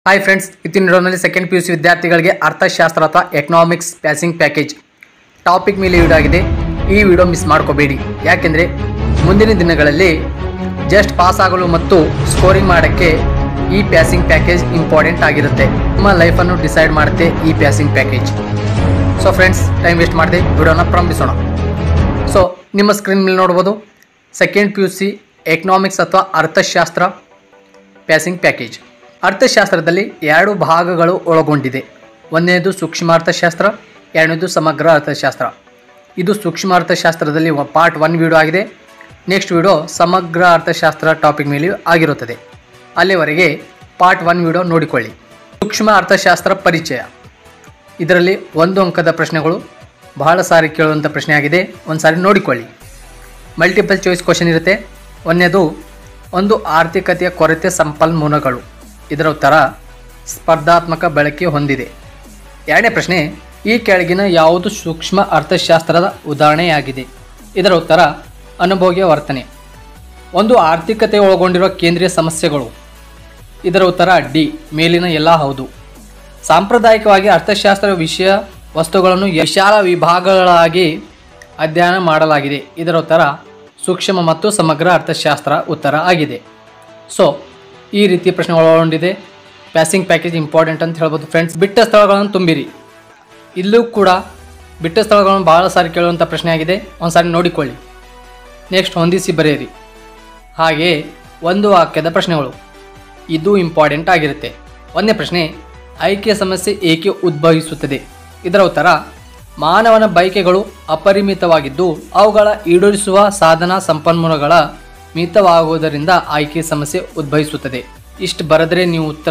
Hi friends, ಇತ್ತಿನ ವಿಡಿಯೋನಲ್ಲಿ second PUC ವಿದ್ಯಾರ್ಥಿಗಳಿಗೆ ಅರ್ಥಶಾಸ್ತ್ರ ಅಥವಾ ಎಕನಾಮಿಕ್ಸ್ ಪ್ಯಾಸಿಂಗ್ ಪ್ಯಾಕೇಜ್ ಟಾಪಿಕ್ ಮೇಲೆ ವಿಡಿಯೋ ಆಗಿದೆ. ಈ ವಿಡಿಯೋ ಮಿಸ್ ಮಾಡ್ಕೋಬೇಡಿ, ಯಾಕೆಂದರೆ ಮುಂದಿನ ದಿನಗಳಲ್ಲಿ ಜಸ್ಟ್ ಪಾಸ್ ಆಗಲು ಮತ್ತು ಸ್ಕೋರಿಂಗ್ ಮಾಡೋಕ್ಕೆ ಈ ಪ್ಯಾಸಿಂಗ್ ಪ್ಯಾಕೇಜ್ ಇಂಪಾರ್ಟೆಂಟ್ ಆಗಿರುತ್ತೆ. ನಿಮ್ಮ ಲೈಫನ್ನು ಡಿಸೈಡ್ ಮಾಡುತ್ತೆ ಈ passing package. So friends, time waste ಮಾಡದೆ ವಿಡಿಯೋನ ಪ್ರಾರಂಭಿಸೋಣ. ಸೊ ನಿಮ್ಮ ಸ್ಕ್ರೀನ್ ಮೇಲೆ ನೋಡ್ಬೋದು ಸೆಕೆಂಡ್ PUC ಎಕನಾಮಿಕ್ಸ್ ಅಥವಾ ಅರ್ಥಶಾಸ್ತ್ರ ಪ್ಯಾಸಿಂಗ್ ಪ್ಯಾಕೇಜ್. ಅರ್ಥಶಾಸ್ತ್ರದಲ್ಲಿ ಎರಡು ಭಾಗಗಳು ಒಳಗೊಂಡಿದೆ. ಒಂದನೇದು ಸೂಕ್ಷ್ಮ ಅರ್ಥಶಾಸ್ತ್ರ, ಎರಡನೇದು ಸಮಗ್ರ ಅರ್ಥಶಾಸ್ತ್ರ. ಇದು ಸೂಕ್ಷ್ಮ ಅರ್ಥಶಾಸ್ತ್ರದಲ್ಲಿ ಪಾರ್ಟ್ 1 ವಿಡಿಯೋ ಆಗಿದೆ. ನೆಕ್ಸ್ಟ್ ವಿಡಿಯೋ ಸಮಗ್ರ ಅರ್ಥಶಾಸ್ತ್ರ ಟಾಪಿಕ್ ಮೇಲೆ ಆಗಿರುತ್ತದೆ. ಅಲ್ಲಿವರೆಗೆ ಪಾರ್ಟ್ 1 ವಿಡಿಯೋ ನೋಡಿಕೊಳ್ಳಿ. ಸೂಕ್ಷ್ಮ ಅರ್ಥಶಾಸ್ತ್ರ ಪರಿಚಯ. ಇದರಲ್ಲಿ 1 ಅಂಕದ ಪ್ರಶ್ನೆಗಳು ಬಹಳ ಸಾರಿ ಕೇಳುವಂಥ ಪ್ರಶ್ನೆ ಆಗಿದೆ. ಒಂದು ಸಾರಿ ನೋಡಿಕೊಳ್ಳಿ. ಮಲ್ಟಿಪಲ್ ಚಾಯ್ಸ್ ಕ್ವಶನ್ ಇರುತ್ತೆ. ಒಂದನೇದು, ಒಂದು ಆರ್ಥಿಕತೆಯ ಕೊರತೆ ಸಂಪನ್ಮೂಲಗಳು. ಇದರ ಉತ್ತರ ಸ್ಪರ್ಧಾತ್ಮಕ ಬಳಕೆ ಹೊಂದಿದೆ. ಎರಡನೇ ಪ್ರಶ್ನೆ, ಈ ಕೆಳಗಿನ ಯಾವುದು ಸೂಕ್ಷ್ಮ ಅರ್ಥಶಾಸ್ತ್ರದ ಉದಾಹರಣೆಯಾಗಿದೆ? ಇದರ ಉತ್ತರ ಅನುಭೋಗ್ಯ ವರ್ತನೆ. ಒಂದು ಆರ್ಥಿಕತೆ ಒಳಗೊಂಡಿರುವ ಕೇಂದ್ರೀಯ ಸಮಸ್ಯೆಗಳು. ಇದರ ಉತ್ತರ ಡಿ, ಮೇಲಿನ ಎಲ್ಲ ಹೌದು. ಸಾಂಪ್ರದಾಯಿಕವಾಗಿ ಅರ್ಥಶಾಸ್ತ್ರ ವಿಷಯ ವಸ್ತುಗಳನ್ನು ವಿಶಾಲ ವಿಭಾಗಗಳಾಗಿ ಅಧ್ಯಯನ ಮಾಡಲಾಗಿದೆ. ಇದರ ಉತ್ತರ ಸೂಕ್ಷ್ಮ ಮತ್ತು ಸಮಗ್ರ ಅರ್ಥಶಾಸ್ತ್ರ ಉತ್ತರ ಆಗಿದೆ. ಸೊ ಈ ರೀತಿ ಪ್ರಶ್ನೆ ಒಳಗೊಂಡಿದೆ. ಪ್ಯಾಸಿಂಗ್ ಪ್ಯಾಕೇಜ್ ಇಂಪಾರ್ಟೆಂಟ್ ಅಂತ ಹೇಳ್ಬೋದು ಫ್ರೆಂಡ್ಸ್. ಬಿಟ್ಟ ಸ್ಥಳಗಳನ್ನು ತುಂಬಿರಿ. ಇಲ್ಲೂ ಕೂಡ ಬಿಟ್ಟ ಸ್ಥಳಗಳನ್ನು ಭಾಳ ಸಾರಿ ಕೇಳುವಂಥ ಪ್ರಶ್ನೆ ಆಗಿದೆ. ಒಂದು ಸಾರಿ ನೋಡಿಕೊಳ್ಳಿ. ನೆಕ್ಸ್ಟ್, ಹೊಂದಿಸಿ ಬರೆಯಿರಿ. ಹಾಗೆಯೇ ಒಂದು ವಾಕ್ಯದ ಪ್ರಶ್ನೆಗಳು, ಇದು ಇಂಪಾರ್ಟೆಂಟ್ ಆಗಿರುತ್ತೆ. ಒಂದನೇ ಪ್ರಶ್ನೆ, ಆಯ್ಕೆಯ ಸಮಸ್ಯೆ ಏಕೆ ಉದ್ಭವಿಸುತ್ತದೆ? ಇದರ ಉತ್ತರ ಮಾನವನ ಬಯಕೆಗಳು ಅಪರಿಮಿತವಾಗಿದ್ದು ಅವುಗಳ ಈಡೇರಿಸುವ ಸಾಧನ ಸಂಪನ್ಮೂಲಗಳ ಮಿತವಾಗುವುದರಿಂದ ಆಯ್ಕೆ ಸಮಸ್ಯೆ ಉದ್ಭವಿಸುತ್ತದೆ. ಇಷ್ಟು ಬರೆದರೆ ನೀವು ಉತ್ತರ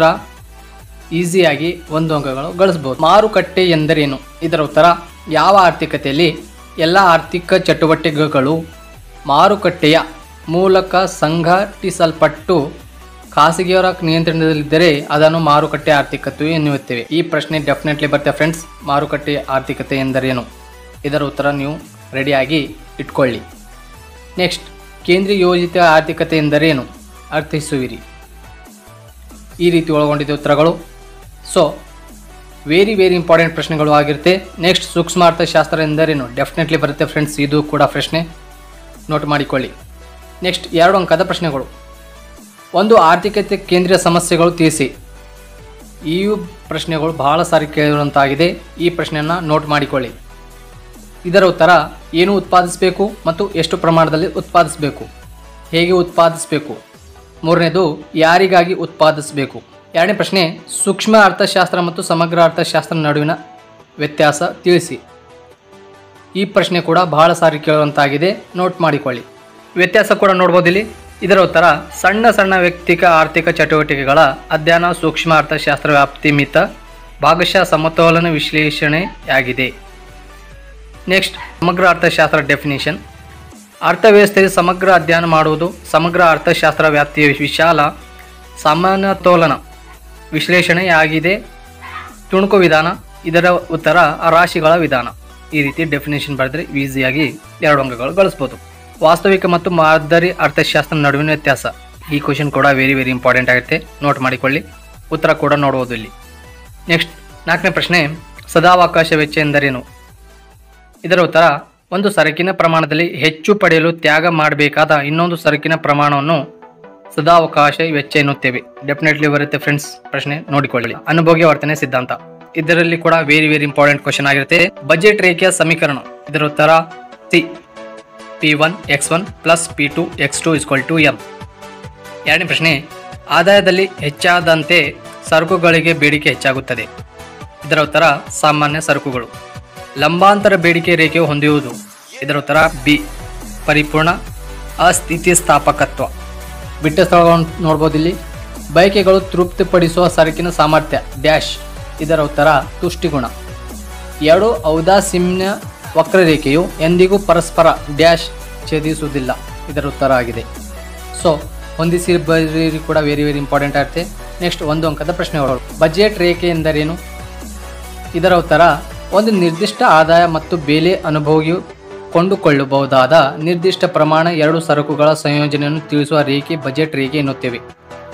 ಈಸಿಯಾಗಿ 1 ಅಂಕಗಳು ಗಳಿಸ್ಬೋದು. ಮಾರುಕಟ್ಟೆ ಎಂದರೇನು? ಇದರ ಉತ್ತರ ಯಾವ ಆರ್ಥಿಕತೆಯಲ್ಲಿ ಎಲ್ಲ ಆರ್ಥಿಕ ಚಟುವಟಿಕೆಗಳು ಮಾರುಕಟ್ಟೆಯ ಮೂಲಕ ಸಂಘಟಿಸಲ್ಪಟ್ಟು ಖಾಸಗಿಯವರ ನಿಯಂತ್ರಣದಲ್ಲಿದ್ದರೆ ಅದನ್ನು ಮಾರುಕಟ್ಟೆ ಆರ್ಥಿಕತೆ ಎನ್ನುತ್ತೇವೆ. ಈ ಪ್ರಶ್ನೆ ಡೆಫಿನೆಟ್ಲಿ ಬರುತ್ತೆ ಫ್ರೆಂಡ್ಸ್. ಮಾರುಕಟ್ಟೆ ಆರ್ಥಿಕತೆ ಎಂದರೇನು? ಇದರ ಉತ್ತರ ನೀವು ರೆಡಿಯಾಗಿ ಇಟ್ಕೊಳ್ಳಿ. ನೆಕ್ಸ್ಟ್, ಕೇಂದ್ರೀಯ ಯೋಜಿತ ಆರ್ಥಿಕತೆ ಎಂದರೇನು? ಅರ್ಥೈಸುವಿರಿ. ಈ ರೀತಿ ಒಳಗೊಂಡಿದೆ ಉತ್ತರಗಳು. ಸೊ ವೆರಿ ಇಂಪಾರ್ಟೆಂಟ್ ಪ್ರಶ್ನೆಗಳು ಆಗಿರುತ್ತೆ. ನೆಕ್ಸ್ಟ್, ಸೂಕ್ಷ್ಮ ಅರ್ಥಶಾಸ್ತ್ರ ಎಂದರೇನು? ಡೆಫಿನೆಟ್ಲಿ ಬರುತ್ತೆ ಫ್ರೆಂಡ್ಸ್. ಇದು ಕೂಡ ಪ್ರಶ್ನೆ ನೋಟ್ ಮಾಡಿಕೊಳ್ಳಿ. ನೆಕ್ಸ್ಟ್, 2 ಅಂಕದ ಪ್ರಶ್ನೆಗಳು. ಒಂದು ಆರ್ಥಿಕತೆ ಕೇಂದ್ರೀಯ ಸಮಸ್ಯೆಗಳು ತಿಳಿಸಿ. ಈ ಪ್ರಶ್ನೆಗಳು ಬಹಳ ಸಾರಿ ಕೇಳುವಂತಾಗಿದೆ. ಈ ಪ್ರಶ್ನೆಯನ್ನು ನೋಟ್ ಮಾಡಿಕೊಳ್ಳಿ. ಇದರ ಉತ್ತರ ಏನು ಉತ್ಪಾದಿಸಬೇಕು ಮತ್ತು ಎಷ್ಟು ಪ್ರಮಾಣದಲ್ಲಿ ಉತ್ಪಾದಿಸಬೇಕು, ಹೇಗೆ ಉತ್ಪಾದಿಸಬೇಕು. ಮೂರನೇದು, ಯಾರಿಗಾಗಿ ಉತ್ಪಾದಿಸಬೇಕು. ಎರಡನೇ ಪ್ರಶ್ನೆ, ಸೂಕ್ಷ್ಮ ಅರ್ಥಶಾಸ್ತ್ರ ಮತ್ತು ಸಮಗ್ರ ಅರ್ಥಶಾಸ್ತ್ರ ನಡುವಿನ ವ್ಯತ್ಯಾಸ ತಿಳಿಸಿ. ಈ ಪ್ರಶ್ನೆ ಕೂಡ ಬಹಳ ಸಾರಿ ಕೇಳುವಂತಾಗಿದೆ. ನೋಟ್ ಮಾಡಿಕೊಳ್ಳಿ. ವ್ಯತ್ಯಾಸ ಕೂಡ ನೋಡ್ಬೋದು ಇಲ್ಲಿ. ಇದರ ಉತ್ತರ ಸಣ್ಣ ವ್ಯಕ್ತಿಕ ಆರ್ಥಿಕ ಚಟುವಟಿಕೆಗಳ ಅಧ್ಯಯನ ಸೂಕ್ಷ್ಮ ಅರ್ಥಶಾಸ್ತ್ರ ವ್ಯಾಪ್ತಿ ಮಿತ ಭಾಗಶಃ ಸಮತೋಲನ ವಿಶ್ಲೇಷಣೆಯಾಗಿದೆ. ನೆಕ್ಸ್ಟ್, ಸಮಗ್ರ ಅರ್ಥಶಾಸ್ತ್ರ ಡೆಫಿನಿಷನ್. ಅರ್ಥವ್ಯವಸ್ಥೆಯಲ್ಲಿ ಸಮಗ್ರ ಅಧ್ಯಯನ ಮಾಡುವುದು. ಸಮಗ್ರ ಅರ್ಥಶಾಸ್ತ್ರ ವ್ಯಾಪ್ತಿಯ ವಿಶಾಲ ಸಮತೋಲನ ವಿಶ್ಲೇಷಣೆಯಾಗಿದೆ. ತುಣುಕು ವಿಧಾನ. ಇದರ ಉತ್ತರ ರಾಶಿಗಳ ವಿಧಾನ. ಈ ರೀತಿ ಡೆಫಿನೇಷನ್ ಬರೆದರೆ ಈಸಿಯಾಗಿ 2 ಅಂಕಗಳು ಗಳಿಸ್ಬೋದು. ವಾಸ್ತವಿಕ ಮತ್ತು ಮಾದರಿ ಅರ್ಥಶಾಸ್ತ್ರ ನಡುವಿನ ವ್ಯತ್ಯಾಸ. ಈ ಕ್ವಶನ್ ಕೂಡ ವೆರಿ ಇಂಪಾರ್ಟೆಂಟ್ ಆಗುತ್ತೆ. ನೋಟ್ ಮಾಡಿಕೊಳ್ಳಿ. ಉತ್ತರ ಕೂಡ ನೋಡ್ಬೋದು ಇಲ್ಲಿ. ನೆಕ್ಸ್ಟ್, 4ನೇ ಪ್ರಶ್ನೆ, ಸದಾವಕಾಶ ವೆಚ್ಚ ಎಂದರೇನು? ಇದರ ಉತ್ತರ ಒಂದು ಸರಕಿನ ಪ್ರಮಾಣದಲ್ಲಿ ಹೆಚ್ಚು ಪಡೆಯಲು ತ್ಯಾಗ ಮಾಡಬೇಕಾದ ಇನ್ನೊಂದು ಸರಕಿನ ಪ್ರಮಾಣವನ್ನು ಸದಾವಕಾಶ ವೆಚ್ಚ ಎನ್ನುತ್ತೇವೆ. ಡೆಫಿನೆಟ್ಲಿ ಬರುತ್ತೆ ಫ್ರೆಂಡ್ಸ್. ಪ್ರಶ್ನೆ ನೋಡಿಕೊಳ್ಳಿ. ಅನುಭೋಗ್ಯ ವರ್ತನೆ ಸಿದ್ಧಾಂತ. ಇದರಲ್ಲಿ ಕೂಡ ವೆರಿ ಇಂಪಾರ್ಟೆಂಟ್ ಕ್ವಶನ್ ಆಗಿರುತ್ತೆ. ಬಜೆಟ್ ರೇಖೆಯ ಸಮೀಕರಣ. ಇದರ ಉತ್ತರ ಸಿ, P1x1 + P2x2 = m. ಎರಡನೇ ಪ್ರಶ್ನೆ, ಆದಾಯದಲ್ಲಿ ಹೆಚ್ಚಾದಂತೆ ಸರಕುಗಳಿಗೆ ಬೇಡಿಕೆ ಹೆಚ್ಚಾಗುತ್ತದೆ. ಇದರ ಉತ್ತರ ಸಾಮಾನ್ಯ ಸರಕುಗಳು. ಲಂಬಾಂತರ ಬೇಡಿಕೆ ರೇಖೆಯು ಹೊಂದಿರುವುದು. ಇದರ ಉತ್ತರ ಬಿ, ಪರಿಪೂರ್ಣ ಅಸ್ಥಿತಿಸ್ಥಾಪಕತ್ವ. ಬಿಟ್ಟ ಸ್ಥಳಗಳನ್ನು ನೋಡ್ಬೋದು ಇಲ್ಲಿ. ಬಯಕೆಗಳು ತೃಪ್ತಿಪಡಿಸುವ ಸರಕಿನ ಸಾಮರ್ಥ್ಯ ಡ್ಯಾಶ್. ಇದರ ಉತ್ತರ ತುಷ್ಟಿಗುಣ. 2 ಔದಾಸೀನ್ಯ ವಕ್ರರೇಖೆಯು ಎಂದಿಗೂ ಪರಸ್ಪರ ಡ್ಯಾಶ್ ಛೇದಿಸುವುದಿಲ್ಲ. ಇದರ ಉತ್ತರ ಆಗಿದೆ. ಸೊ ಹೊಂದಿಸಿ ಬರೀರಿ ಕೂಡ ವೆರಿ ಇಂಪಾರ್ಟೆಂಟ್ ಆಗುತ್ತೆ. ನೆಕ್ಸ್ಟ್, 1 ಅಂಕದ ಪ್ರಶ್ನೆಗಳು. ಬಜೆಟ್ ರೇಖೆ ಎಂದರೇನು? ಇದರ ಉತ್ತರ ಒಂದು ನಿರ್ದಿಷ್ಟ ಆದಾಯ ಮತ್ತು ಬೆಲೆ ಅನುಭವಿಯು ಕೊಂಡುಕೊಳ್ಳಬಹುದಾದ ನಿರ್ದಿಷ್ಟ ಪ್ರಮಾಣ 2 ಸರಕುಗಳ ಸಂಯೋಜನೆಯನ್ನು ತಿಳಿಸುವ ರೇಖೆ ಬಜೆಟ್ ರೇಖೆ ಎನ್ನುತ್ತೇವೆ.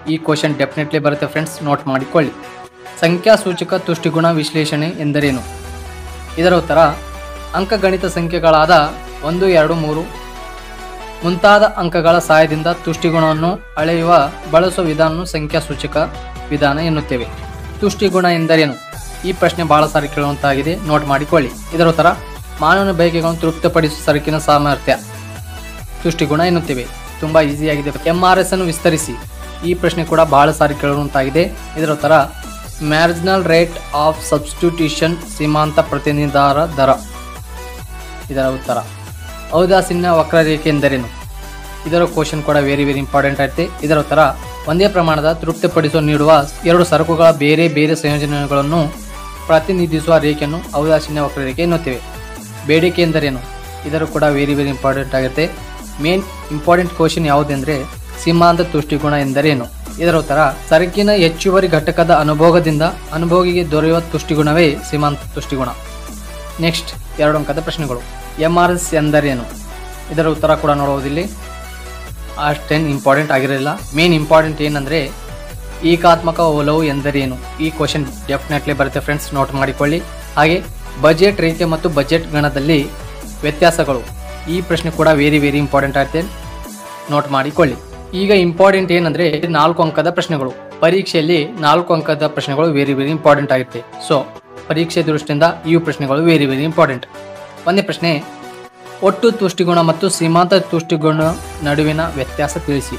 ಈ ಕ್ವಶನ್ ಡೆಫಿನೆಟ್ಲಿ ಬರುತ್ತೆ ಫ್ರೆಂಡ್ಸ್, ನೋಟ್ ಮಾಡಿಕೊಳ್ಳಿ. ಸಂಖ್ಯಾಸೂಚಕ ತುಷ್ಟಿಗುಣ ವಿಶ್ಲೇಷಣೆ ಎಂದರೇನು? ಇದರ ಉತ್ತರ ಅಂಕಗಣಿತ ಸಂಖ್ಯೆಗಳಾದ 1, 2, 3 ಮುಂತಾದ ಅಂಕಗಳ ಸಹಾಯದಿಂದ ತುಷ್ಟಿಗುಣವನ್ನು ಅಳೆಯುವ ಬಳಸುವ ವಿಧಾನವನ್ನು ಸಂಖ್ಯಾಸೂಚಕ ವಿಧಾನ ಎನ್ನುತ್ತೇವೆ. ತುಷ್ಟಿಗುಣ ಎಂದರೇನು? ಈ ಪ್ರಶ್ನೆ ಬಹಳ ಸಾರಿ ಕೇಳುವಂತಾಗಿದೆ, ನೋಟ್ ಮಾಡಿಕೊಳ್ಳಿ. ಇದರ ಉತ್ತರ ಮಾನವನ ಬಯಕೆಗಳನ್ನು ತೃಪ್ತಿಪಡಿಸುವ ಸರಕಿನ ಸಾಮರ್ಥ್ಯ ತುಷ್ಟಿಗುಣ ಎನ್ನುತ್ತೇವೆ. ತುಂಬಾ ಈಸಿಯಾಗಿದೆ. MRS ಅನ್ನು ವಿಸ್ತರಿಸಿ. ಈ ಪ್ರಶ್ನೆ ಕೂಡ ಬಹಳ ಸಾರಿ ಕೇಳುವಂತಾಗಿದೆ. ಇದರ ಉತ್ತರ ಮ್ಯಾರ್ಜಿನಲ್ ರೇಟ್ ಆಫ್ ಸಬ್ಸ್ಟಿಟ್ಯೂಷನ್, ಸೀಮಾಂತ ಪ್ರತಿನಿಧಾನ ದರ. ಇದರ ಉತ್ತರ ಔದಾಸೀನ್ಯ ವಕ್ರರೇಖೆ ಎಂದರೇನು? ಇದರ ಕ್ವಶನ್ ಕೂಡ ವೆರಿ ಇಂಪಾರ್ಟೆಂಟ್ ಆಗುತ್ತೆ. ಇದರ ಉತ್ತರ ಒಂದೇ ಪ್ರಮಾಣದ ತೃಪ್ತಿಪಡಿಸುವ ನೀಡುವ ಎರಡು ಸರಕುಗಳ ಬೇರೆ ಬೇರೆ ಸಂಯೋಜನೆಗಳನ್ನು ಪ್ರತಿನಿಧಿಸುವ ರೇಖೆಯನ್ನು ಔದಾಸೀನ್ಯ ವಕ್ರರೇಖೆ ಎನ್ನುತ್ತೇವೆ. ಬೇಡಿಕೆ ಎಂದರೇನು? ಇದರ ಕೂಡ ವೆರಿ ಇಂಪಾರ್ಟೆಂಟ್ ಆಗುತ್ತೆ. ಮೇನ್ ಇಂಪಾರ್ಟೆಂಟ್ ಕ್ವಶನ್ ಯಾವುದೆಂದರೆ ಸೀಮಾಂತ ತುಷ್ಟಿಗುಣ ಎಂದರೇನು? ಇದರ ಉತ್ತರ ಸರಕಿನ ಹೆಚ್ಚುವರಿ ಘಟಕದ ಅನುಭೋಗದಿಂದ ಅನುಭೋಗಿಗೆ ದೊರೆಯುವ ತುಷ್ಟಿಗುಣವೇ ಸೀಮಾಂತ ತುಷ್ಟಿಗುಣ. ನೆಕ್ಸ್ಟ್ 2 ಅಂಕದ ಪ್ರಶ್ನೆಗಳು. MRS ಎಂದರೇನು? ಇದರ ಉತ್ತರ ಕೂಡ ನೋಡುವುದಿಲ್ಲ, ಅಷ್ಟೇನು ಇಂಪಾರ್ಟೆಂಟ್ ಆಗಿರಲಿಲ್ಲ. ಮೇನ್ ಇಂಪಾರ್ಟೆಂಟ್ ಏನಂದರೆ ಏಕಾತ್ಮಕ ಒಲವು ಎಂದರೇನು? ಈ ಕ್ವಶನ್ ಡೆಫಿನೆಟ್ಲಿ ಬರುತ್ತೆ ಫ್ರೆಂಡ್ಸ್, ನೋಟ್ ಮಾಡಿಕೊಳ್ಳಿ. ಹಾಗೆ ಬಜೆಟ್ ರೇಖೆ ಮತ್ತು ಬಜೆಟ್ ಗಣದಲ್ಲಿ ವ್ಯತ್ಯಾಸಗಳು. ಈ ಪ್ರಶ್ನೆ ಕೂಡ ವೆರಿ ಇಂಪಾರ್ಟೆಂಟ್ ಆಗುತ್ತೆ, ನೋಟ್ ಮಾಡಿಕೊಳ್ಳಿ. ಈಗ ಇಂಪಾರ್ಟೆಂಟ್ ಏನಂದರೆ 4 ಅಂಕದ ಪ್ರಶ್ನೆಗಳು. ಪರೀಕ್ಷೆಯಲ್ಲಿ 4 ಅಂಕದ ಪ್ರಶ್ನೆಗಳು ವೆರಿ ಇಂಪಾರ್ಟೆಂಟ್ ಆಗುತ್ತೆ. ಸೊ ಪರೀಕ್ಷೆ ದೃಷ್ಟಿಯಿಂದ ಈ ಪ್ರಶ್ನೆಗಳು ವೆರಿ ಇಂಪಾರ್ಟೆಂಟ್. ಒಂದೇ ಪ್ರಶ್ನೆ, ಒಟ್ಟು ತುಷ್ಟಿಗುಣ ಮತ್ತು ಸೀಮಾಂತ ತುಷ್ಟಿಗುಣ ನಡುವಿನ ವ್ಯತ್ಯಾಸ ತಿಳಿಸಿ.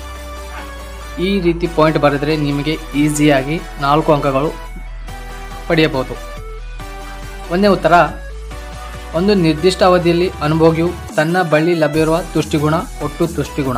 ಈ ರೀತಿ ಪಾಯಿಂಟ್ ಬರೆದರೆ ನಿಮಗೆ ಈಸಿಯಾಗಿ 4 ಅಂಕಗಳು ಪಡೆಯಬಹುದು. ಒಂದೇ ಉತ್ತರ, ಒಂದು ನಿರ್ದಿಷ್ಟ ಅವಧಿಯಲ್ಲಿ ಅನುಭೋಗಿಯು ತನ್ನ ಬಳಿ ಲಭ್ಯವಿರುವ ತುಷ್ಟಿಗುಣ ಒಟ್ಟು ತುಷ್ಟಿಗುಣ.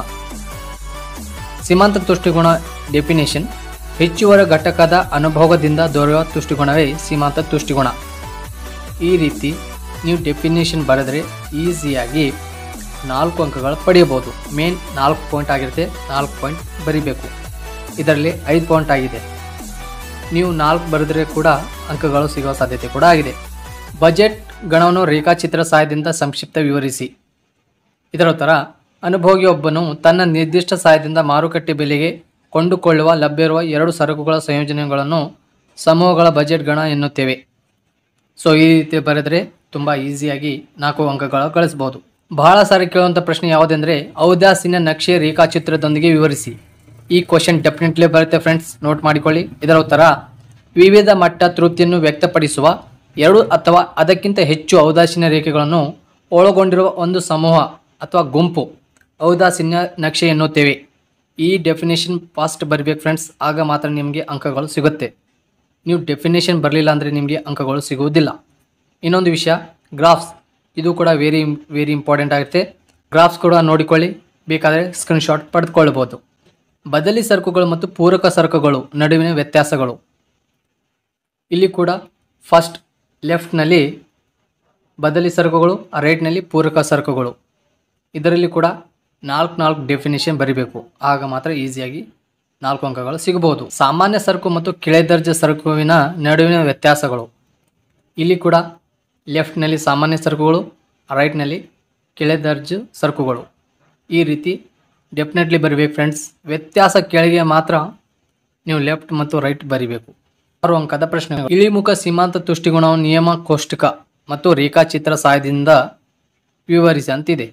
ಸೀಮಾಂತ ತುಷ್ಟಿಗುಣ ಡೆಫಿನೇಷನ್, ಹೆಚ್ಚುವರಿ ಘಟಕದ ಅನುಭೋಗದಿಂದ ದೊರೆಯುವ ತುಷ್ಟಿಗುಣವೇ ಸೀಮಾಂತ ತುಷ್ಟಿಗುಣ. ಈ ರೀತಿ ನೀವು ಡೆಫಿನೇಷನ್ ಬರೆದರೆ ಈಸಿಯಾಗಿ 4 ಅಂಕಗಳು ಪಡೆಯಬಹುದು. ಮೇನ್ 4 ಪಾಯಿಂಟ್ ಆಗಿರುತ್ತೆ, 4 ಪಾಯಿಂಟ್ ಬರೀಬೇಕು. ಇದರಲ್ಲಿ 5 ಪಾಯಿಂಟ್ ಆಗಿದೆ. ನೀವು 4 ಬರೆದರೆ ಕೂಡ ಅಂಕಗಳು ಸಿಗುವ ಸಾಧ್ಯತೆ ಕೂಡ ಆಗಿದೆ. ಬಜೆಟ್ ಗಣವನ್ನು ರೇಖಾಚಿತ್ರ ಸಹಾಯದಿಂದ ಸಂಕ್ಷಿಪ್ತ ವಿವರಿಸಿ. ಇದರ ಉತ್ತರ ಅನುಭೋಗಿಯೊಬ್ಬನು ತನ್ನ ನಿರ್ದಿಷ್ಟ ಸಹಾಯದಿಂದ ಮಾರುಕಟ್ಟೆ ಬೆಲೆಗೆ ಕೊಂಡುಕೊಳ್ಳುವ ಲಭ್ಯವಿರುವ 2 ಸರಕುಗಳ ಸಂಯೋಜನೆಗಳನ್ನು ಸಮೂಹಗಳ ಬಜೆಟ್ ಗಣ ಎನ್ನುತ್ತೇವೆ. ಸೊ ಈ ರೀತಿ ಬರೆದರೆ ತುಂಬ ಈಸಿಯಾಗಿ 4 ಅಂಕಗಳು ಗಳಿಸಬಹುದು. ಬಹಳ ಸಾರಿ ಕೇಳುವಂಥ ಪ್ರಶ್ನೆ ಯಾವುದೆಂದರೆ ಔದಾಸೀನ್ಯ ನಕ್ಷೆ ರೇಖಾಚಿತ್ರದೊಂದಿಗೆ ವಿವರಿಸಿ. ಈ ಕ್ವಶನ್ ಡೆಫಿನೆಟ್ಲಿ ಬರುತ್ತೆ ಫ್ರೆಂಡ್ಸ್, ನೋಟ್ ಮಾಡಿಕೊಳ್ಳಿ. ಇದರ ಉತ್ತರ ವಿವಿಧ ಮಟ್ಟ ತೃಪ್ತಿಯನ್ನು ವ್ಯಕ್ತಪಡಿಸುವ 2 ಅಥವಾ ಅದಕ್ಕಿಂತ ಹೆಚ್ಚು ಔದಾಸೀನ್ಯ ರೇಖೆಗಳನ್ನು ಒಳಗೊಂಡಿರುವ ಒಂದು ಸಮೂಹ ಅಥವಾ ಗುಂಪು ಔದಾಸೀನ್ಯ ನಕ್ಷೆ ಎನ್ನುತ್ತೇವೆ. ಈ ಡೆಫಿನೇಷನ್ ಫಾಸ್ಟ್ ಬರಬೇಕು ಫ್ರೆಂಡ್ಸ್, ಆಗ ಮಾತ್ರ ನಿಮಗೆ ಅಂಕಗಳು ಸಿಗುತ್ತೆ. ನೀವು ಡೆಫಿನೇಷನ್ ಬರಲಿಲ್ಲ ಅಂದರೆ ನಿಮಗೆ ಅಂಕಗಳು ಸಿಗುವುದಿಲ್ಲ. ಇನ್ನೊಂದು ವಿಷಯ, ಗ್ರಾಫ್ಸ್. ಇದು ಕೂಡ ವೆರಿ ಇಂಪಾರ್ಟೆಂಟ್ ಆಗುತ್ತೆ. ಗ್ರಾಫ್ಸ್ ಕೂಡ ನೋಡಿಕೊಳ್ಳಿ, ಬೇಕಾದರೆ ಸ್ಕ್ರೀನ್ಶಾಟ್ ಪಡೆದುಕೊಳ್ಳಬಹುದು. ಬದಲಿ ಸರಕುಗಳು ಮತ್ತು ಪೂರಕ ಸರಕುಗಳು ನಡುವಿನ ವ್ಯತ್ಯಾಸಗಳು. ಇಲ್ಲಿ ಕೂಡ ಫಸ್ಟ್ ಲೆಫ್ಟ್ನಲ್ಲಿ ಬದಲಿ ಸರಕುಗಳು, ರೈಟ್ನಲ್ಲಿ ಪೂರಕ ಸರಕುಗಳು. ಇದರಲ್ಲಿ ಕೂಡ 4 ಡೆಫಿನೇಷನ್ ಬರೀಬೇಕು, ಆಗ ಮಾತ್ರ ಈಸಿಯಾಗಿ 4 ಅಂಕಗಳು ಸಿಗಬಹುದು. ಸಾಮಾನ್ಯ ಸರಕು ಮತ್ತು ಕೆಳದರ್ಜೆ ಸರಕುವಿನ ನಡುವಿನ ವ್ಯತ್ಯಾಸಗಳು. ಇಲ್ಲಿ ಕೂಡ ಲೆಫ್ಟ್ನಲ್ಲಿ ಸಾಮಾನ್ಯ ಸರಕುಗಳು, ರೈಟ್ನಲ್ಲಿ ಕೆಳದರ್ಜೆ ಸರಕುಗಳು. ಈ ರೀತಿ ಡೆಫಿನೆಟ್ಲಿ ಬರೀಬೇಕು ಫ್ರೆಂಡ್ಸ್. ವ್ಯತ್ಯಾಸ ಕೆಳಗೆ ಮಾತ್ರ ನೀವು ಲೆಫ್ಟ್ ಮತ್ತು ರೈಟ್ ಬರೀಬೇಕು. 6 ಅಂಕದ ಪ್ರಶ್ನೆಗಳು. ಇಳಿಮುಖ ಸೀಮಾಂತ ತುಷ್ಟಿಗುಣವನ್ನು ನಿಯಮ ಕೋಷ್ಟಕ ಮತ್ತು ರೇಖಾಚಿತ್ರ ಸಹಾಯದಿಂದ ವಿವರಿಸಿ ಅಂತಿದೆ.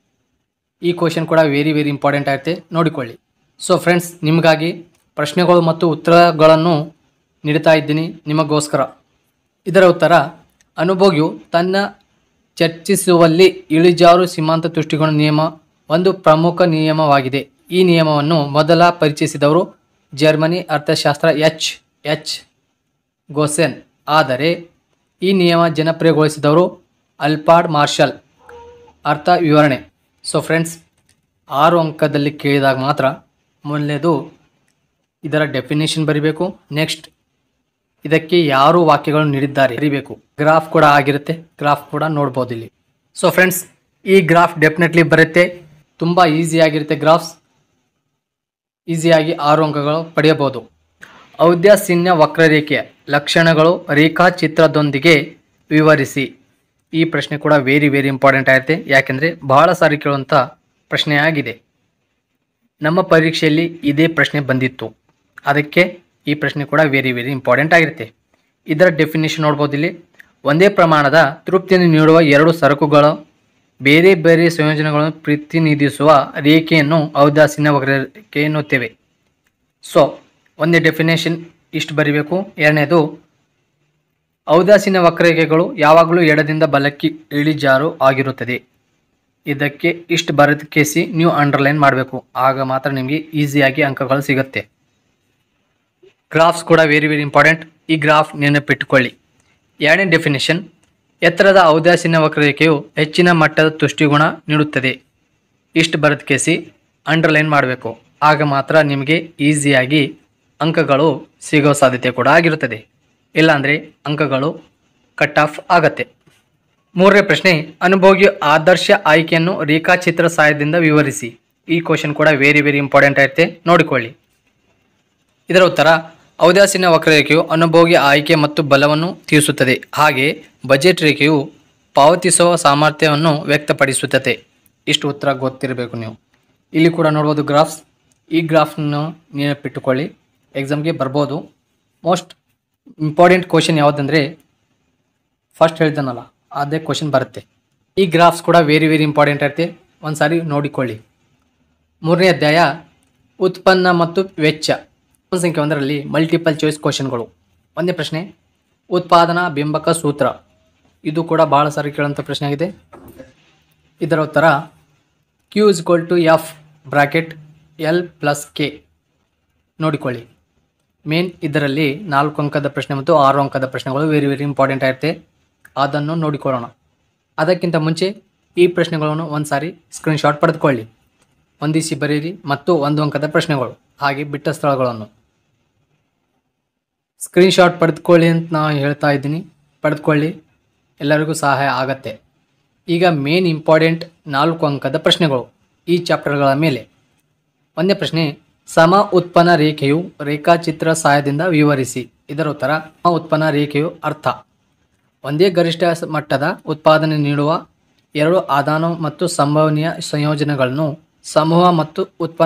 ಈ ಕ್ವಶನ್ ಕೂಡ ವೆರಿ ಇಂಪಾರ್ಟೆಂಟ್ ಆಗುತ್ತೆ, ನೋಡಿಕೊಳ್ಳಿ. ಸೊ ಫ್ರೆಂಡ್ಸ್, ನಿಮಗಾಗಿ ಪ್ರಶ್ನೆಗಳು ಮತ್ತು ಉತ್ತರಗಳನ್ನು ನೀಡ್ತಾ ಇದ್ದೀನಿ ನಿಮಗೋಸ್ಕರ. ಇದರ ಉತ್ತರ ಅನುಭೋಗಿಯು ತನ್ನ ಚರ್ಚಿಸುವಲ್ಲಿ ಇಳಿಜಾರು ಸೀಮಾಂತ ತುಷ್ಟಿಗುಣ ನಿಯಮ ಒಂದು ಪ್ರಮುಖ ನಿಯಮವಾಗಿದೆ. ಈ ನಿಯಮವನ್ನು ಮೊದಲ ಪರಿಚಯಿಸಿದವರು ಜರ್ಮನಿ ಅರ್ಥಶಾಸ್ತ್ರ ಎಚ್ ಗೋಸೆನ್. ಆದರೆ ಈ ನಿಯಮ ಜನಪ್ರಿಯಗೊಳಿಸಿದವರು ಆಲ್ಫ್ರೆಡ್ ಮಾರ್ಷಲ್. ಅರ್ಥ ವಿವರಣೆ. ಸೊ ಫ್ರೆಂಡ್ಸ್, 6 ಅಂಕದಲ್ಲಿ ಕೇಳಿದಾಗ ಮಾತ್ರ ಮೊದಲನೇದು ಇದರ ಡೆಫಿನೇಷನ್ ಬರೀಬೇಕು. ನೆಕ್ಸ್ಟ್ ಇದಕ್ಕೆ ಯಾರು ವಾಕ್ಯಗಳನ್ನು ನೀಡಿದ್ದಾರೆ ಬರೀಬೇಕು. ಗ್ರಾಫ್ ಕೂಡ ಆಗಿರುತ್ತೆ, ಗ್ರಾಫ್ ಕೂಡ ನೋಡ್ಬೋದು ಇಲ್ಲಿ. ಸೊ ಫ್ರೆಂಡ್ಸ್, ಈ ಗ್ರಾಫ್ ಡೆಫಿನೆಟ್ಲಿ ಬರುತ್ತೆ, ತುಂಬ ಈಸಿಯಾಗಿರುತ್ತೆ ಗ್ರಾಫ್ಸ್. ಈಸಿಯಾಗಿ 6 ಅಂಕಗಳು ಪಡೆಯಬಹುದು. ಔದಾಸೀನ್ಯ ವಕ್ರರೇಖೆಯ ಲಕ್ಷಣಗಳು ರೇಖಾಚಿತ್ರದೊಂದಿಗೆ ವಿವರಿಸಿ. ಈ ಪ್ರಶ್ನೆ ಕೂಡ ವೆರಿ ಇಂಪಾರ್ಟೆಂಟ್ ಆಗುತ್ತೆ, ಯಾಕೆಂದರೆ ಬಹಳ ಸಾರಿ ಕೇಳುವಂಥ ಪ್ರಶ್ನೆ ಆಗಿದೆ. ನಮ್ಮ ಪರೀಕ್ಷೆಯಲ್ಲಿ ಇದೇ ಪ್ರಶ್ನೆ ಬಂದಿತ್ತು. ಅದಕ್ಕೆ ಈ ಪ್ರಶ್ನೆ ಕೂಡ ವೆರಿ ಇಂಪಾರ್ಟೆಂಟ್ ಆಗಿರುತ್ತೆ. ಇದರ ಡೆಫಿನೇಷನ್ ನೋಡ್ಬೋದು ಇಲ್ಲಿ. ಒಂದೇ ಪ್ರಮಾಣದ ತೃಪ್ತಿಯನ್ನು ನೀಡುವ ಎರಡು ಸರಕುಗಳು ಬೇರೆ ಬೇರೆ ಸಂಯೋಜನೆಗಳನ್ನು ಪ್ರತಿನಿಧಿಸುವ ರೇಖೆಯನ್ನು ಔದಾಸೀನ್ಯ ವಕ್ರರೇಖೆ ಎನ್ನುತ್ತೇವೆ. ಸೊ ಒಂದೇ ಡೆಫಿನೇಷನ್ ಇಷ್ಟು ಬರಿಬೇಕು. ಎರಡನೇದು, ಔದಾಸೀನ್ಯ ವಕ್ರರೇಖೆಗಳು ಯಾವಾಗಲೂ ಎಡದಿಂದ ಬಲಕ್ಕೆ ಇಳಿಜಾರು ಆಗಿರುತ್ತದೆ. ಇದಕ್ಕೆ ಇಷ್ಟು ಬರೆದಕೇಸಿ ನೀವು ಅಂಡರ್ಲೈನ್ ಮಾಡಬೇಕು. ಆಗ ಮಾತ್ರ ನಿಮಗೆ ಈಸಿಯಾಗಿ ಅಂಕಗಳು ಸಿಗುತ್ತೆ. ಗ್ರಾಫ್ಸ್ ಕೂಡ ವೆರಿ ಇಂಪಾರ್ಟೆಂಟ್. ಈ ಗ್ರಾಫ್ ನೆನಪಿಟ್ಟುಕೊಳ್ಳಿ. ಎರಡನೇ ಡೆಫಿನೇಷನ್, ಎತ್ತರದ ಔದಾಸೀನ್ಯ ವಕ್ರರೇಖೆಯು ಹೆಚ್ಚಿನ ಮಟ್ಟದ ತುಷ್ಟಿಗುಣ ನೀಡುತ್ತದೆ. ಇಷ್ಟು ಬರೆದಕೇಸಿ ಅಂಡರ್ಲೈನ್ ಮಾಡಬೇಕು. ಆಗ ಮಾತ್ರ ನಿಮಗೆ ಈಸಿಯಾಗಿ ಅಂಕಗಳು ಸಿಗೋ ಸಾಧ್ಯತೆ ಕೂಡ ಆಗಿರುತ್ತದೆ. ಇಲ್ಲಾಂದರೆ ಅಂಕಗಳು ಕಟ್ ಆಫ್ ಆಗತ್ತೆ. ಮೂರನೇ ಪ್ರಶ್ನೆ, ಅನುಭೋಗಿ ಆದರ್ಶ ಆಯ್ಕೆಯನ್ನು ರೇಖಾಚಿತ್ರ ಸಹಾಯದಿಂದ ವಿವರಿಸಿ. ಈ ಕ್ವಶನ್ ಕೂಡ ವೆರಿ ಇಂಪಾರ್ಟೆಂಟ್ ಆಗುತ್ತೆ, ನೋಡಿಕೊಳ್ಳಿ. ಇದರ ಉತ್ತರ, ಔದಾಸೀನ್ಯ ವಕ್ರರೇಖೆಯು ಅನುಭೋಗಿ ಆಯ್ಕೆ ಮತ್ತು ಬಲವನ್ನು ತಿಳಿಸುತ್ತದೆ. ಹಾಗೆ ಬಜೆಟ್ ರೇಖೆಯು ಪಾವತಿಸುವ ಸಾಮರ್ಥ್ಯವನ್ನು ವ್ಯಕ್ತಪಡಿಸುತ್ತದೆ. ಇಷ್ಟು ಉತ್ತರ ಗೊತ್ತಿರಬೇಕು ನೀವು. ಇಲ್ಲಿ ಕೂಡ ನೋಡ್ಬೋದು ಗ್ರಾಫ್ಸ್. ಈ ಗ್ರಾಫ್ನ ನೆನಪಿಟ್ಟುಕೊಳ್ಳಿ, ಎಕ್ಸಾಮ್ಗೆ ಬರ್ಬೋದು. ಮೋಸ್ಟ್ ಇಂಪಾರ್ಟೆಂಟ್ ಕ್ವಶನ್ ಯಾವುದಂದರೆ ಫಸ್ಟ್ ಹೇಳ್ತಾನಲ್ಲ ಅದೇ ಕ್ವಶನ್ ಬರುತ್ತೆ. ಈ ಗ್ರಾಫ್ಸ್ ಕೂಡ ವೆರಿ ಇಂಪಾರ್ಟೆಂಟ್ ಇರುತ್ತೆ, ಒಂದು ಸಾರಿ ನೋಡಿಕೊಳ್ಳಿ. ಮೂರನೇ ಅಧ್ಯಾಯ, ಉತ್ಪನ್ನ ಮತ್ತು ವೆಚ್ಚ. ಸಂಖ್ಯೆ 1ರಲ್ಲಿ ಮಲ್ಟಿಪಲ್ ಚಾಯ್ಸ್ ಕ್ವಶನ್ಗಳು. ಒಂದೇ ಪ್ರಶ್ನೆ, ಉತ್ಪಾದನಾ ಬಿಂಬಕ ಸೂತ್ರ. ಇದು ಕೂಡ ಭಾಳ ಸಾರಿ ಕೇಳುವಂಥ ಪ್ರಶ್ನೆ ಆಗಿದೆ. ಇದರ ಉತ್ತರ Q = F ಬ್ರಾಕೆಟ್ L+K. ನೋಡಿಕೊಳ್ಳಿ. ಮೇನ್ ಇದರಲ್ಲಿ 4 ಅಂಕದ ಪ್ರಶ್ನೆ ಮತ್ತು 6 ಅಂಕದ ಪ್ರಶ್ನೆಗಳು ವೆರಿ ಇಂಪಾರ್ಟೆಂಟ್ ಆಗಿರುತ್ತೆ. ಅದನ್ನು ನೋಡಿಕೊಳ್ಳೋಣ. ಅದಕ್ಕಿಂತ ಮುಂಚೆ ಈ ಪ್ರಶ್ನೆಗಳನ್ನು ಒಂದು ಸಾರಿ ಸ್ಕ್ರೀನ್ಶಾಟ್ ಪಡೆದುಕೊಳ್ಳಿ, ಹೊಂದಿಸಿ ಬರೆಯಿರಿ ಮತ್ತು 1 ಅಂಕದ ಪ್ರಶ್ನೆಗಳು ಹಾಗೆ ಬಿಟ್ಟ ಸ್ಥಳಗಳನ್ನು ಸ್ಕ್ರೀನ್ಶಾಟ್ ಪಡೆದುಕೊಳ್ಳಿ ಅಂತ ನಾನು ಹೇಳ್ತಾ ಇದ್ದೀನಿ. ಪಡೆದುಕೊಳ್ಳಿ, ಎಲ್ಲರಿಗೂ ಸಹಾಯ ಆಗತ್ತೆ. ಈಗ ಮೇನ್ ಇಂಪಾರ್ಟೆಂಟ್ 4 ಅಂಕದ ಪ್ರಶ್ನೆಗಳು ಈ ಚಾಪ್ಟರ್ಗಳ ಮೇಲೆ. ಒಂದೇ ಪ್ರಶ್ನೆ, ಸಮ ಉತ್ಪನ್ನ ರೇಖೆಯು ರೇಖಾಚಿತ್ರ ಸಹಾಯದಿಂದ ವಿವರಿಸಿ. ಇದರ ಉತ್ತರ, ಸಮ ಉತ್ಪನ್ನ ರೇಖೆಯು ಅರ್ಥ ಒಂದೇ ಗರಿಷ್ಠ ಮಟ್ಟದ ಉತ್ಪಾದನೆ ನೀಡುವ ಎರಡು ಆದಾನ ಮತ್ತು ಸಂಭವನೀಯ ಸಂಯೋಜನೆಗಳನ್ನು ಸಮೂಹ ಮತ್ತು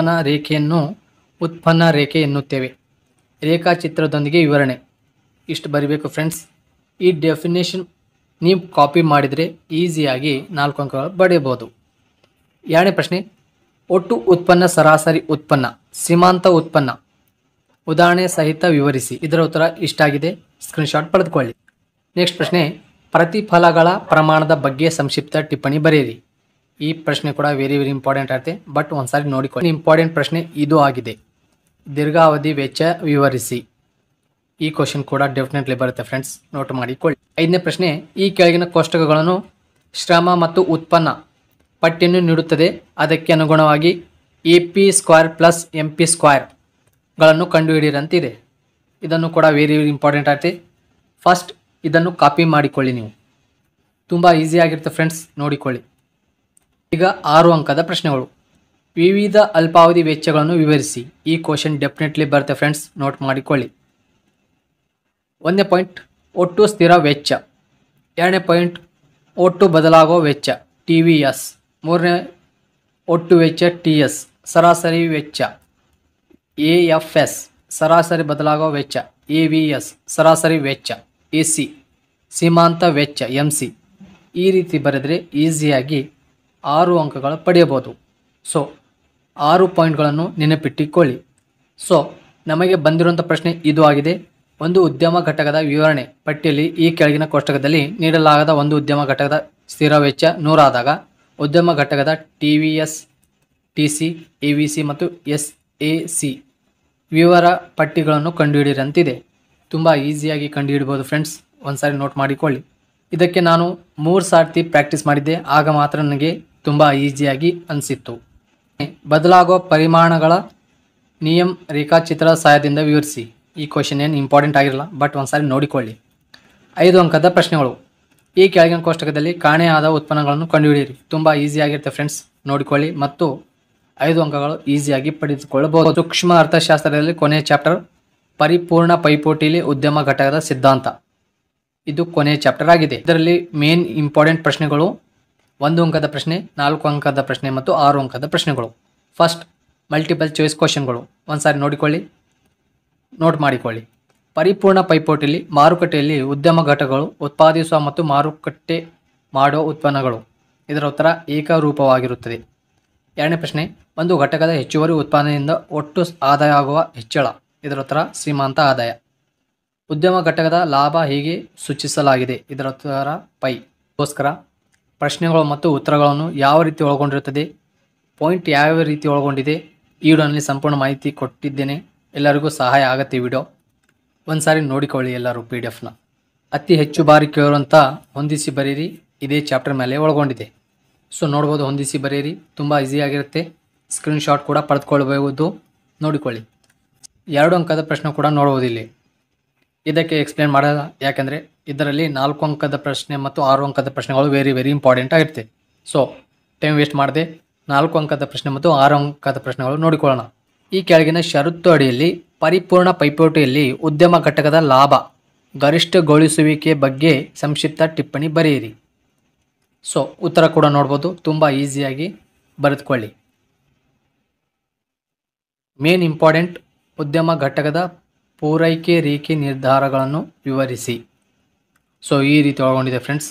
ಉತ್ಪನ್ನ ರೇಖೆ ಎನ್ನುತ್ತೇವೆ. ರೇಖಾಚಿತ್ರದೊಂದಿಗೆ ವಿವರಣೆ. ಇಷ್ಟು ಬರಿಬೇಕು ಫ್ರೆಂಡ್ಸ್. ಈ ಡೆಫಿನೇಷನ್ ನೀವು ಕಾಪಿ ಮಾಡಿದರೆ ಈಸಿಯಾಗಿ 4 ಅಂಕಗಳು ಪಡೆಯಬಹುದು. ಎರಡನೇ ಪ್ರಶ್ನೆ, ಒಟ್ಟು ಉತ್ಪನ್ನ ಸರಾಸರಿ ಉತ್ಪನ್ನ ಸೀಮಾಂತ ಉತ್ಪನ್ನ ಉದಾಹರಣೆ ಸಹಿತ ವಿವರಿಸಿ. ಇದರ ಉತ್ತರ ಇಷ್ಟಾಗಿದೆ, ಸ್ಕ್ರೀನ್ಶಾಟ್ ಪಡೆದುಕೊಳ್ಳಿ. ನೆಕ್ಸ್ಟ್ ಪ್ರಶ್ನೆ, ಪ್ರತಿಫಲಗಳ ಪ್ರಮಾಣದ ಬಗ್ಗೆ ಸಂಕ್ಷಿಪ್ತ ಟಿಪ್ಪಣಿ ಬರೆಯಿರಿ. ಈ ಪ್ರಶ್ನೆ ಕೂಡ ವೆರಿ ಇಂಪಾರ್ಟೆಂಟ್ ಆಗುತ್ತೆ, ಬಟ್ ಒಂದ್ಸಾರಿ ನೋಡಿಕೊಳ್ಳಿ. ಇಂಪಾರ್ಟೆಂಟ್ ಪ್ರಶ್ನೆ ಇದು ಆಗಿದೆ. ದೀರ್ಘಾವಧಿ ವೆಚ್ಚ ವಿವರಿಸಿ. ಈ ಕ್ವಶನ್ ಕೂಡ ಡೆಫಿನೆಟ್ಲಿ ಬರುತ್ತೆ ಫ್ರೆಂಡ್ಸ್, ನೋಟ್ ಮಾಡಿಕೊಳ್ಳಿ. 5ನೇ ಪ್ರಶ್ನೆ, ಈ ಕೆಳಗಿನ ಕೋಷ್ಟಕಗಳನ್ನು ಶ್ರಮ ಮತ್ತು ಉತ್ಪನ್ನ ಪಟ್ಟಿಯನ್ನು ನೀಡುತ್ತದೆ. ಅದಕ್ಕೆ ಅನುಗುಣವಾಗಿ AP² + MP² ಗಳನ್ನು ಕಂಡುಹಿಡಿಯಿರಂತಿದೆ. ಇದನ್ನು ಕೂಡ ವೆರಿ ಇಂಪಾರ್ಟೆಂಟ್ ಆಗುತ್ತೆ. ಫಸ್ಟ್ ಇದನ್ನು ಕಾಪಿ ಮಾಡಿಕೊಳ್ಳಿ. ನೀವು ತುಂಬ ಈಸಿಯಾಗಿರುತ್ತೆ ಫ್ರೆಂಡ್ಸ್, ನೋಡಿಕೊಳ್ಳಿ. ಈಗ 6 ಅಂಕದ ಪ್ರಶ್ನೆಗಳು. ವಿವಿಧ ಅಲ್ಪಾವಧಿ ವೆಚ್ಚಗಳನ್ನು ವಿವರಿಸಿ. ಈ ಕ್ವಶನ್ ಡೆಫಿನೆಟ್ಲಿ ಬರುತ್ತೆ ಫ್ರೆಂಡ್ಸ್, ನೋಟ್ ಮಾಡಿಕೊಳ್ಳಿ. 1ನೇ ಪಾಯಿಂಟ್, ಒಟ್ಟು ಸ್ಥಿರ ವೆಚ್ಚ. 2ನೇ ಪಾಯಿಂಟ್, ಒಟ್ಟು ಬದಲಾಗುವ ವೆಚ್ಚ TVS. 3ನೇ, ಒಟ್ಟು ವೆಚ್ಚ TS. ಸರಾಸರಿ ವೆಚ್ಚ AFS. ಸರಾಸರಿ ಬದಲಾಗುವ ವೆಚ್ಚ AVS. ಸರಾಸರಿ ವೆಚ್ಚ AC. ಸೀಮಾಂತ ವೆಚ್ಚ MC. ಈ ರೀತಿ ಬರೆದರೆ ಈಸಿಯಾಗಿ 6 ಅಂಕಗಳು ಪಡೆಯಬಹುದು. ಸೊ 6 ಪಾಯಿಂಟ್ಗಳನ್ನು ನೆನಪಿಟ್ಟಿಕೊಳ್ಳಿ. ಸೊ ನಮಗೆ ಬಂದಿರುವಂಥ ಪ್ರಶ್ನೆ ಇದು ಆಗಿದೆ. ಒಂದು ಉದ್ಯಮ ಘಟಕದ ವಿವರಣೆ ಪಟ್ಟಿಯಲ್ಲಿ ಈ ಕೆಳಗಿನ ಕೋಷ್ಟಕದಲ್ಲಿ ನೀಡಲಾಗದ ಒಂದು ಉದ್ಯಮ ಘಟಕದ ಸ್ಥಿರ ವೆಚ್ಚ 100 ಆದಾಗ ಉದ್ಯಮ ಘಟಕದ TVS, TC, AVC ಮತ್ತು SAC ವಿವರ ಪಟ್ಟಿಗಳನ್ನು ಕಂಡುಹಿಡಿಯರಂತಿದೆ. ತುಂಬ ಈಸಿಯಾಗಿ ಕಂಡುಹಿಡಬಹುದು ಫ್ರೆಂಡ್ಸ್, ಒಂದ್ಸಾರಿ ನೋಟ್ ಮಾಡಿಕೊಳ್ಳಿ. ಇದಕ್ಕೆ ನಾನು 3 ಸಾರ್ತಿ ಪ್ರಾಕ್ಟೀಸ್ ಮಾಡಿದ್ದೆ, ಆಗ ಮಾತ್ರ ನನಗೆ ತುಂಬ ಈಸಿಯಾಗಿ ಅನಿಸಿತ್ತು. ಬದಲಾಗುವ ಪರಿಮಾಣಗಳ ನಿಯಮ ರೇಖಾಚಿತ್ರ ಸಹಾಯದಿಂದ ವಿವರಿಸಿ. ಈ ಕ್ವಶನ್ ಏನು ಇಂಪಾರ್ಟೆಂಟ್ ಆಗಿರಲ್ಲ, ಬಟ್ ಒಂದ್ಸಾರಿ ನೋಡಿಕೊಳ್ಳಿ. 5 ಅಂಕದ ಪ್ರಶ್ನೆಗಳು. ಈ ಕೆಳಗಿನ ಕೋಷ್ಟಕದಲ್ಲಿ ಕಾಣೆಯಾದ ಉತ್ಪನ್ನಗಳನ್ನು ಕಂಡುಹಿಡಿಯಿರಿ. ತುಂಬ ಈಸಿಯಾಗಿರುತ್ತೆ ಫ್ರೆಂಡ್ಸ್, ನೋಡಿಕೊಳ್ಳಿ ಮತ್ತು 5 ಅಂಕಗಳು ಈಸಿಯಾಗಿ ಪಡೆದುಕೊಳ್ಳಬಹುದು. ಸೂಕ್ಷ್ಮ ಅರ್ಥಶಾಸ್ತ್ರದಲ್ಲಿ ಕೊನೆಯ ಚಾಪ್ಟರ್ ಪರಿಪೂರ್ಣ ಪೈಪೋಟಿಲಿ ಉದ್ಯಮ ಘಟಕದ ಸಿದ್ಧಾಂತ. ಇದು ಕೊನೆಯ ಚಾಪ್ಟರ್ ಆಗಿದೆ. ಇದರಲ್ಲಿ ಮೇನ್ ಇಂಪಾರ್ಟೆಂಟ್ ಪ್ರಶ್ನೆಗಳು 1 ಅಂಕದ ಪ್ರಶ್ನೆ, 4 ಅಂಕದ ಪ್ರಶ್ನೆ ಮತ್ತು 6 ಅಂಕದ ಪ್ರಶ್ನೆಗಳು. ಫಸ್ಟ್ ಮಲ್ಟಿಪಲ್ ಚಾಯ್ಸ್ ಕ್ವಶನ್ಗಳು ಒಂದ್ಸಾರಿ ನೋಡಿಕೊಳ್ಳಿ. ನೋಟ್ ಮಾಡಿಕೊಳ್ಳಿ. ಪರಿಪೂರ್ಣ ಪೈಪೋಟಿಯಲ್ಲಿ ಮಾರುಕಟ್ಟೆಯಲ್ಲಿ ಉದ್ಯಮ ಘಟಕಗಳು ಉತ್ಪಾದಿಸುವ ಮತ್ತು ಮಾರುಕಟ್ಟೆ ಮಾಡುವ ಉತ್ಪನ್ನಗಳು. ಇದರ ಉತ್ತರ ಏಕರೂಪವಾಗಿರುತ್ತದೆ. ಎರಡನೇ ಪ್ರಶ್ನೆ, ಒಂದು ಘಟಕದ ಹೆಚ್ಚುವರಿ ಉತ್ಪಾದನೆಯಿಂದ ಒಟ್ಟು ಆದಾಯ ಆಗುವ ಹೆಚ್ಚಳ. ಇದರ ಉತ್ತರ ಸೀಮಾಂತ ಆದಾಯ. ಉದ್ಯಮ ಘಟಕದ ಲಾಭ ಹೀಗೆ ಸೂಚಿಸಲಾಗಿದೆ. ಇದರ ಉತ್ತರ ಪೈ. ಗೋಸ್ಕರ ಪ್ರಶ್ನೆಗಳು ಮತ್ತು ಉತ್ತರಗಳನ್ನು ಯಾವ ರೀತಿ ಒಳಗೊಂಡಿರುತ್ತದೆ, ಪಾಯಿಂಟ್ ಯಾವ ರೀತಿ ಒಳಗೊಂಡಿದೆ, ಈ ವಿಡಿಯೋನಲ್ಲಿ ಸಂಪೂರ್ಣ ಮಾಹಿತಿ ಕೊಟ್ಟಿದ್ದೇನೆ. ಎಲ್ಲರಿಗೂ ಸಹಾಯ ಆಗುತ್ತೆ ಈ ವಿಡಿಯೋ. ಒಂದು ಸಾರಿ ನೋಡಿಕೊಳ್ಳಿ ಎಲ್ಲರೂ PDF-ನ. ಅತಿ ಹೆಚ್ಚು ಬಾರಿ ಕೇಳುವಂಥ ಹೊಂದಿಸಿ ಬರೀರಿ ಇದೇ ಚಾಪ್ಟರ್ ಮೇಲೆ ಒಳಗೊಂಡಿದೆ. ಸೊ ನೋಡ್ಬೋದು, ಹೊಂದಿಸಿ ಬರೀರಿ, ತುಂಬ ಈಸಿಯಾಗಿರುತ್ತೆ. ಸ್ಕ್ರೀನ್ಶಾಟ್ ಕೂಡ ಪಡೆದುಕೊಳ್ಳಬಹುದು, ನೋಡಿಕೊಳ್ಳಿ. 2 ಅಂಕದ ಪ್ರಶ್ನೆ ಕೂಡ ನೋಡ್ಬೋದು ಇಲ್ಲಿ. ಇದಕ್ಕೆ ಎಕ್ಸ್ಪ್ಲೇನ್ ಮಾಡಲ್ಲ, ಯಾಕೆಂದರೆ ಇದರಲ್ಲಿ 4 ಅಂಕದ ಪ್ರಶ್ನೆ ಮತ್ತು 6 ಅಂಕದ ಪ್ರಶ್ನೆಗಳು ವೆರಿ ಇಂಪಾರ್ಟೆಂಟ್ ಆಗಿರುತ್ತೆ. ಸೊ ಟೈಮ್ ವೇಸ್ಟ್ ಮಾಡದೆ 4 ಅಂಕದ ಪ್ರಶ್ನೆ ಮತ್ತು 6 ಅಂಕದ ಪ್ರಶ್ನೆಗಳು ನೋಡಿಕೊಳ್ಳೋಣ. ಈ ಕೆಳಗಿನ ಷರತ್ತು ಅಡಿಯಲ್ಲಿ ಪರಿಪೂರ್ಣ ಪೈಪೋಟಿಯಲ್ಲಿ ಉದ್ಯಮ ಘಟಕದ ಲಾಭ ಗರಿಷ್ಠಗೊಳಿಸುವಿಕೆ ಬಗ್ಗೆ ಸಂಕ್ಷಿಪ್ತ ಟಿಪ್ಪಣಿ ಬರೆಯಿರಿ. ಸೊ ಉತ್ತರ ಕೂಡ ನೋಡ್ಬೋದು, ತುಂಬ ಈಸಿಯಾಗಿ ಬರೆದುಕೊಳ್ಳಿ. ಮೇನ್ ಇಂಪಾರ್ಟೆಂಟ್, ಉದ್ಯಮ ಘಟಕದ ಪೂರೈಕೆ ರೇಖೆ ನಿರ್ಧಾರಗಳನ್ನು ವಿವರಿಸಿ. ಸೊ ಈ ರೀತಿ ಒಳಗೊಂಡಿದೆ ಫ್ರೆಂಡ್ಸ್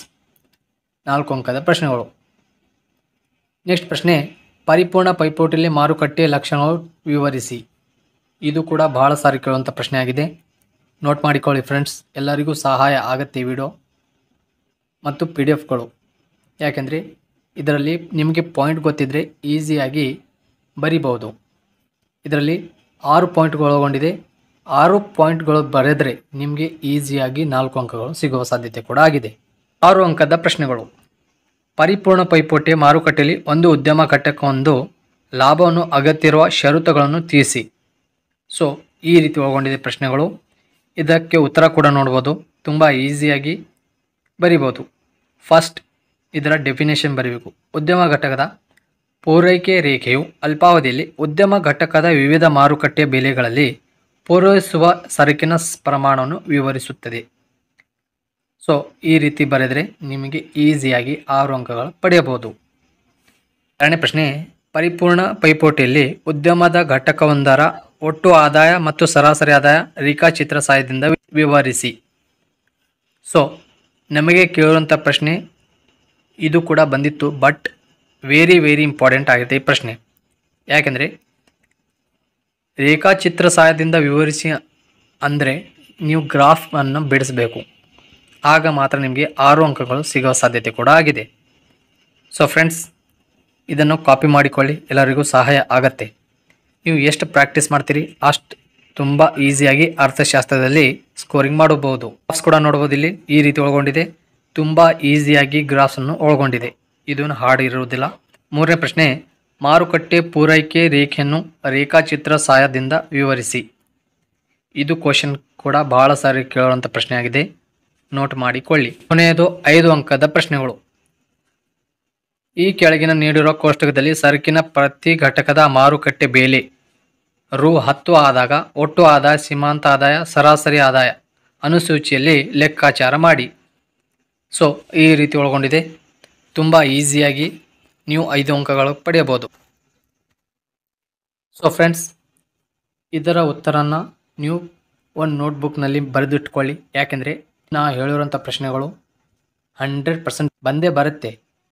4 ಅಂಕದ ಪ್ರಶ್ನೆಗಳು. ನೆಕ್ಸ್ಟ್ ಪ್ರಶ್ನೆ, ಪರಿಪೂರ್ಣ ಪೈಪೋಟಿಯಲ್ಲಿ ಮಾರುಕಟ್ಟೆ ಲಕ್ಷಣಗಳು ವಿವರಿಸಿ. ಇದು ಕೂಡ ಬಹಳ ಸಾರಿ ಕೇಳುವಂಥ ಪ್ರಶ್ನೆ ಆಗಿದೆ. ನೋಟ್ ಮಾಡಿಕೊಳ್ಳಿ ಫ್ರೆಂಡ್ಸ್, ಎಲ್ಲರಿಗೂ ಸಹಾಯ ಆಗುತ್ತೆ ಈ ವಿಡಿಯೋ ಮತ್ತು PDF-ಗಳು. ಯಾಕೆಂದರೆ ಇದರಲ್ಲಿ ನಿಮಗೆ ಪಾಯಿಂಟ್ ಗೊತ್ತಿದ್ದರೆ ಈಸಿಯಾಗಿ ಬರಿಬಹುದು. ಇದರಲ್ಲಿ 6 ಪಾಯಿಂಟ್ಗಳು ಒಳಗೊಂಡಿದೆ. 6 ಪಾಯಿಂಟ್ಗಳು ಬರೆದರೆ ನಿಮಗೆ ಈಸಿಯಾಗಿ 4 ಅಂಕಗಳು ಸಿಗುವ ಸಾಧ್ಯತೆ ಕೂಡ ಆಗಿದೆ. 6 ಅಂಕದ ಪ್ರಶ್ನೆಗಳು. ಪರಿಪೂರ್ಣ ಪೈಪೋಟಿ ಮಾರುಕಟ್ಟೆಯಲ್ಲಿ ಒಂದು ಉದ್ಯಮ ಘಟಕವೊಂದು ಲಾಭವನ್ನು ಅಗತ್ಯ ಇರುವ ಷರತ್ತುಗಳನ್ನು ತಿಳಿಸಿ. ಸೊ ಈ ರೀತಿ ಒಳಗೊಂಡಿದೆ ಪ್ರಶ್ನೆಗಳು. ಇದಕ್ಕೆ ಉತ್ತರ ಕೂಡ ನೋಡ್ಬೋದು, ತುಂಬ ಈಸಿಯಾಗಿ ಬರಿಬೋದು. ಫಸ್ಟ್ ಇದರ ಡೆಫಿನೇಷನ್ ಬರೀಬೇಕು. ಉದ್ಯಮ ಘಟಕದ ಪೂರೈಕೆ ರೇಖೆಯು ಅಲ್ಪಾವಧಿಯಲ್ಲಿ ಉದ್ಯಮ ಘಟಕದ ವಿವಿಧ ಮಾರುಕಟ್ಟೆ ಬೆಲೆಗಳಲ್ಲಿ ಪೂರೈಸುವ ಸರಕಿನ ಪ್ರಮಾಣವನ್ನು ವಿವರಿಸುತ್ತದೆ. ಸೊ ಈ ರೀತಿ ಬರೆದರೆ ನಿಮಗೆ ಈಸಿಯಾಗಿ 6 ಅಂಕಗಳು ಪಡೆಯಬಹುದು. ಎರಡನೇ ಪ್ರಶ್ನೆ, ಪರಿಪೂರ್ಣ ಪೈಪೋಟಿಯಲ್ಲಿ ಉದ್ಯಮದ ಘಟಕವೊಂದರ ಒಟ್ಟು ಆದಾಯ ಮತ್ತು ಸರಾಸರಿ ಆದಾಯ ರೇಖಾಚಿತ್ರ ಸಹಾಯದಿಂದ ವಿವರಿಸಿ. ಸೊ ನಮಗೆ ಕೇಳುವಂಥ ಪ್ರಶ್ನೆ ಇದು ಕೂಡ ಬಂದಿತ್ತು, ಬಟ್ ವೆರಿ ಇಂಪಾರ್ಟೆಂಟ್ ಆಗುತ್ತೆ ಈ ಪ್ರಶ್ನೆ. ಯಾಕೆಂದರೆ ರೇಖಾಚಿತ್ರ ಸಹಾಯದಿಂದ ವಿವರಿಸಿ ಅಂದರೆ ನೀವು ಗ್ರಾಫನ್ನು ಬಿಡಿಸಬೇಕು, ಆಗ ಮಾತ್ರ ನಿಮಗೆ 6 ಅಂಕಗಳು ಸಿಗುವ ಸಾಧ್ಯತೆ ಕೂಡ ಆಗಿದೆ. ಸೊ ಫ್ರೆಂಡ್ಸ್, ಇದನ್ನು ಕಾಪಿ ಮಾಡಿಕೊಳ್ಳಿ, ಎಲ್ಲರಿಗೂ ಸಹಾಯ ಆಗತ್ತೆ. ನೀವು ಎಷ್ಟು ಪ್ರಾಕ್ಟೀಸ್ ಮಾಡ್ತೀರಿ ಅಷ್ಟು ತುಂಬ ಈಸಿಯಾಗಿ ಅರ್ಥಶಾಸ್ತ್ರದಲ್ಲಿ ಸ್ಕೋರಿಂಗ್ ಮಾಡಬಹುದು. ಗ್ರಾಫ್ಸ್ ಕೂಡ ನೋಡ್ಬೋದು, ಇಲ್ಲಿ ಈ ರೀತಿ ಒಳಗೊಂಡಿದೆ. ತುಂಬ ಈಸಿಯಾಗಿ ಗ್ರಾಫ್ಸನ್ನು ಒಳಗೊಂಡಿದೆ, ಇದನ್ನು ಹಾರ್ಡ್ ಇರುವುದಿಲ್ಲ. ಮೂರನೇ ಪ್ರಶ್ನೆ, ಮಾರುಕಟ್ಟೆ ಪೂರೈಕೆ ರೇಖೆಯನ್ನು ರೇಖಾಚಿತ್ರ ಸಹಾಯದಿಂದ ವಿವರಿಸಿ. ಇದು ಕ್ವಶನ್ ಕೂಡ ಬಹಳ ಸಾರಿ ಕೇಳುವಂಥ ಪ್ರಶ್ನೆ ಆಗಿದೆ, ನೋಟ್ ಮಾಡಿಕೊಳ್ಳಿ. ಕೊನೆಯದು 5 ಅಂಕದ ಪ್ರಶ್ನೆಗಳು. ಈ ಕೆಳಗಿನ ನೀಡಿರುವ ಕೋಷ್ಟಕದಲ್ಲಿ ಸರಕಿನ ಪ್ರತಿ ಘಟಕದ ಮಾರುಕಟ್ಟೆ ಬೆಲೆ ರೂ10 ಆದಾಗ ಒಟ್ಟು ಆದಾಯ, ಸೀಮಾಂತ ಆದಾಯ, ಸರಾಸರಿ ಆದಾಯ ಅನುಸೂಚಿಯಲ್ಲಿ ಲೆಕ್ಕಾಚಾರ ಮಾಡಿ. ಸೊ ಈ ರೀತಿ ಒಳಗೊಂಡಿದೆ. ತುಂಬ ಈಸಿಯಾಗಿ ನೀವು 5 ಅಂಕಗಳು ಪಡೆಯಬಹುದು. ಸೊ ಫ್ರೆಂಡ್ಸ್, ಇದರ ಉತ್ತರನ ನೀವು ಒಂದು ನೋಟ್ಬುಕ್ನಲ್ಲಿ ಬರೆದಿಟ್ಕೊಳ್ಳಿ. ಯಾಕೆಂದರೆ ನಾ ಹೇಳಿರೋಂಥ ಪ್ರಶ್ನೆಗಳು 100% ಬಂದೇ ಬರುತ್ತೆ.